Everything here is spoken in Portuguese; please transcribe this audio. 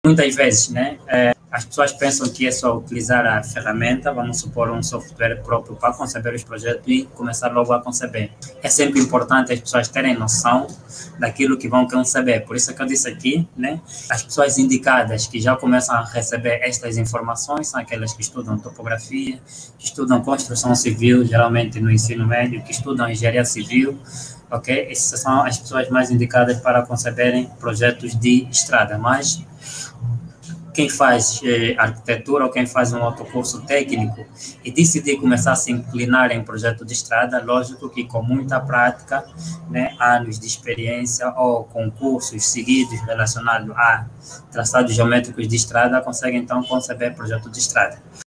Muitas vezes, né, as pessoas pensam que é só utilizar a ferramenta, vamos supor, um software próprio para conceber os projetos e começar logo a conceber. É sempre importante as pessoas terem noção daquilo que vão conceber. Por isso que eu disse aqui, né, as pessoas indicadas que já começam a receber estas informações são aquelas que estudam topografia, que estudam construção civil, geralmente no ensino médio, que estudam engenharia civil, ok? Essas são as pessoas mais indicadas para conceberem projetos de estrada, mas quem faz arquitetura ou quem faz um outro curso técnico e decidir começar a se inclinar em projeto de estrada, lógico que com muita prática, né, anos de experiência ou concursos seguidos relacionados a traçados geométricos de estrada, consegue então conceber projeto de estrada.